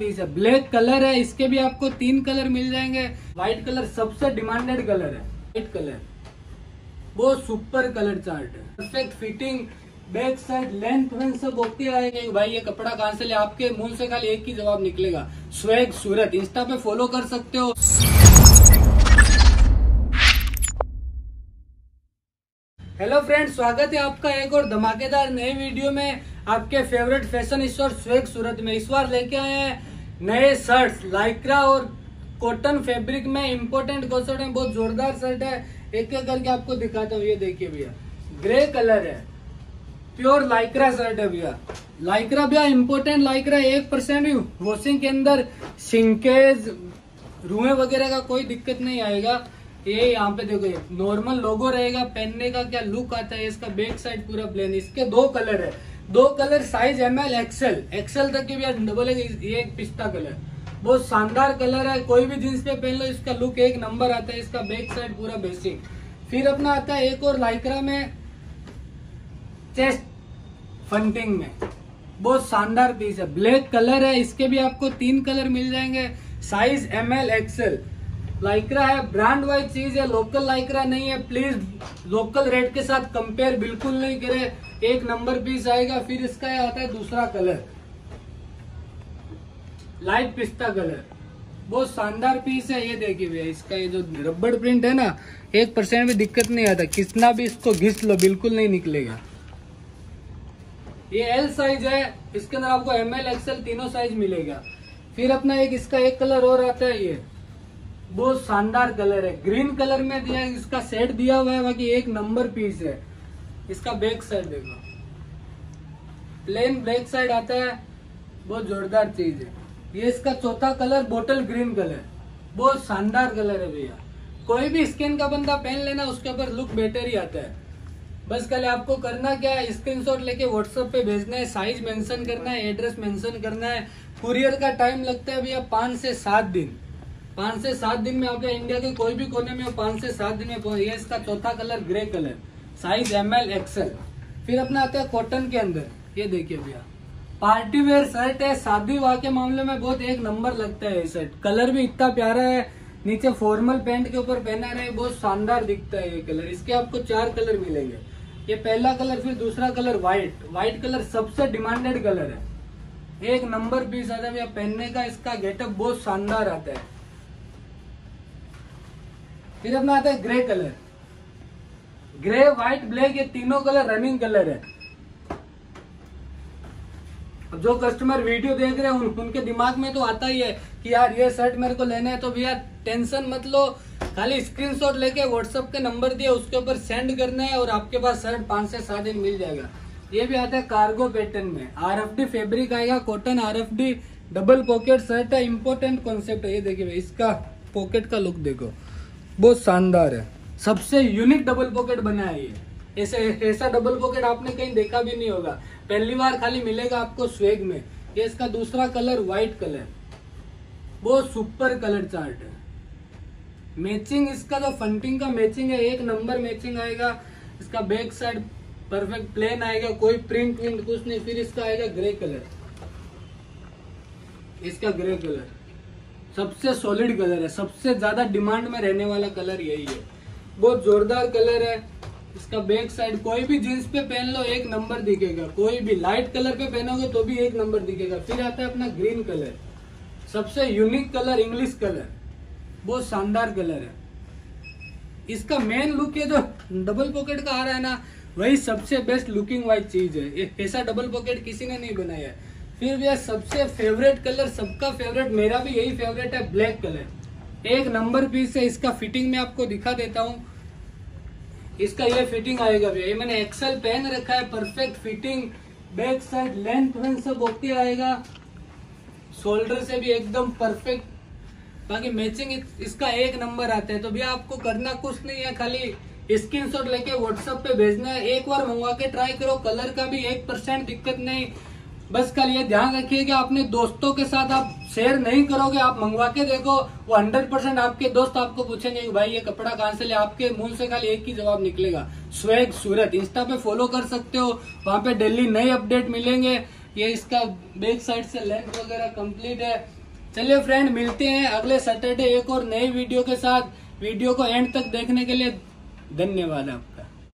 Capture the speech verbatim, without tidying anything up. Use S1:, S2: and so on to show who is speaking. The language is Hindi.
S1: पीस है, ब्लैक कलर है। इसके भी आपको तीन कलर मिल जाएंगे। व्हाइट कलर सबसे डिमांडेड कलर है, व्हाइट कलर बहुत सुपर कलर चार्ट है, perfect fitting, back side length वेंथ सब ओके आएंगे। भाई ये कपड़ा कहाँ से ले, आपके मुंह से खाली एक ही जवाब निकलेगा, स्वैग सूरत। इंस्टा पे फॉलो कर सकते हो। हेलो फ्रेंड्स, स्वागत है आपका एक और धमाकेदार नए वीडियो में आपके favourite fashion store swag Surat में। इस बार लेके आए हैं नए शर्ट्स, लाइक्रा और कॉटन फैब्रिक में इम्पोर्टेंट कॉन्सेप्ट में। बहुत जोरदार शर्ट है, एक एक करके आपको दिखाता हूँ। ये देखिए भैया, ग्रे कलर है, प्योर लाइक्रा शर्ट है भैया। लाइक्रा भैया इम्पोर्टेंट लाइक्रा, एक परसेंट भी वॉशिंग के अंदर सिंकेज रुए वगैरह का कोई दिक्कत नहीं आएगा। ये यहाँ पे देखो नॉर्मल लोगो रहेगा, पहनने का क्या लुक आता है। इसका बैक साइड पूरा प्लेन। इसके दो कलर है, दो colour size M L XL XL तक के भी डबल है। ये एक पिस्ता कलर, बहुत शानदार कलर है। कोई भी जींस पे पहन लो, इसका लुक एक नंबर आता है। इसका बैक साइड पूरा बेसिक। फिर अपना आता है एक और लाइक्रा में चेस्ट फंटिंग में, बहुत शानदार पीस है, ब्लैक कलर है। इसके भी आपको तीन कलर मिल जाएंगे, size M L XL. Lycra है, ब्रांड वाइज चीज है, लोकल लाइक्रा नहीं है। प्लीज लोकल रेट के साथ कंपेयर बिल्कुल नहीं करे, एक नंबर पीस आएगा। फिर इसका आता है दूसरा कलर, लाइट पिस्ता कलर, बहुत शानदार पीस है। ये देखिए भैया, इसका ये जो रबड़ प्रिंट है ना, एक परसेंट भी दिक्कत नहीं आता। कितना भी इसको घिस लो बिल्कुल नहीं निकलेगा। ये एल साइज है, इसके अंदर आपको एम एल एक्सएल तीनों साइज मिलेगा। फिर अपना एक इसका एक कलर और आता है, ये बहुत शानदार कलर है, ग्रीन कलर में दिया, इसका सेट दिया हुआ है, बाकी एक नंबर पीस है। इसका बैक साइड देखो, प्लेन बैक साइड आता है, बहुत जोरदार चीज है। ये इसका चौथा कलर बोटल ग्रीन कलर, बहुत शानदार कलर है भैया। कोई भी स्किन का बंदा पहन लेना, उसके ऊपर लुक बेटर ही आता है। बस कल आपको करना क्या है, स्क्रीनशॉट लेके व्हाट्सएप पे भेजना है, साइज मेंशन करना है, एड्रेस मेंशन करना है। कुरियर का टाइम लगता है भैया पाँच से सात दिन, पाँच से सात दिन में आपके इंडिया के कोई भी कोने में पाँच से सात दिन में पहुंच। ये इसका चौथा colour grey colour, size M L XL. फिर अपना आता है कॉटन के अंदर, ये देखिए भैया, पार्टी वेयर शर्ट है, शादी विवाह के मामले में बहुत एक नंबर लगता है ये शर्ट। कलर भी इतना प्यारा है, नीचे फॉर्मल पैंट के ऊपर पहना रहे, बहुत शानदार दिखता है ये कलर। इसके आपको चार कलर मिलेंगे। ये पहला कलर, फिर दूसरा कलर व्हाइट, व्हाइट कलर सबसे डिमांडेड कलर है, एक नंबर पीस आता है भैया पहनने का। इसका गेटअप बहुत शानदार आता है। फिर अपना आता है grey colour, grey white black, ये तीनों कलर रनिंग कलर है। अब जो कस्टमर वीडियो देख रहे हैं उन, उनके दिमाग में तो आता ही है कि यार ये शर्ट मेरे को लेना है, तो भैया टेंशन मत लो, खाली स्क्रीनशॉट लेके व्हाट्सएप के नंबर दिए उसके ऊपर सेंड करना है और आपके पास शर्ट पाँच से सात दिन मिल जाएगा। ये भी आता है कार्गो पैटर्न में, आरएफडी फैब्रिक आएगा, cotton RFD double pocket shirt है, इम्पोर्टेंट कॉन्सेप्ट है। ये देखिए इसका पॉकेट का लुक देखो, बहुत शानदार है, सबसे यूनिक डबल पॉकेट बना है ये। ऐसे ऐसा डबल पॉकेट आपने कहीं देखा भी नहीं होगा, पहली बार खाली मिलेगा आपको स्वैग में। ये इसका दूसरा कलर व्हाइट कलर, बहुत सुपर कलर चार्ट है। मैचिंग इसका जो फंटिंग का मैचिंग है, एक नंबर मैचिंग आएगा। इसका बैक साइड परफेक्ट प्लेन आएगा, कोई प्रिंट विंट कुछ नहीं। फिर इसका आएगा ग्रे कलर, इसका ग्रे कलर सबसे सॉलिड कलर है, सबसे ज्यादा डिमांड में रहने वाला कलर यही है, बहुत जोरदार कलर है। इसका बैक साइड कोई भी जींस पे पहन लो एक नंबर दिखेगा, कोई भी लाइट कलर पे पहनोगे तो भी एक नंबर दिखेगा। फिर आता है अपना ग्रीन कलर, सबसे यूनिक कलर, इंग्लिश कलर, बहुत शानदार कलर है। इसका मेन लुक ये जो डबल पॉकेट का आ रहा है ना, वही सबसे बेस्ट लुकिंग वाइज चीज है। ऐसा डबल पॉकेट किसी ने नहीं बनाया है। फिर भी सबसे फेवरेट कलर, सबका फेवरेट, मेरा भी यही फेवरेट है, ब्लैक कलर, एक नंबर पीस है। इसका फिटिंग में आपको दिखा देता हूँ। इसका ये फिटिंग आएगा भैया, ये मैंने एक्सेल पहन रखा है, perfect fitting, back side length वेंथ सब ओके आएगा, शोल्डर से भी एकदम परफेक्ट, बाकी मैचिंग इसका एक नंबर आता है। तो भैया आपको करना कुछ नहीं है, खाली स्क्रीनशॉट लेके व्हाट्सएप पे भेजना है। एक बार मंगवा के ट्राई करो, कलर का भी एक परसेंट दिक्कत नहीं। बस कल ये ध्यान रखिएगा, अपने दोस्तों के साथ आप शेयर नहीं करोगे, आप मंगवा के देखो, वो हंड्रेड परसेंट आपके दोस्त आपको पूछेंगे कि भाई ये कपड़ा कहाँ से ले, आपके मुंह से खाली एक ही जवाब निकलेगा, स्वैग सूरत। इंस्टा पे फॉलो कर सकते हो, वहाँ पे डेली नए अपडेट मिलेंगे। ये इसका बैक साइड से लेंथ वगैरह कंप्लीट है। चलिए फ्रेंड, मिलते हैं अगले सैटरडे एक और नई वीडियो के साथ। वीडियो को एंड तक देखने के लिए धन्यवाद आप।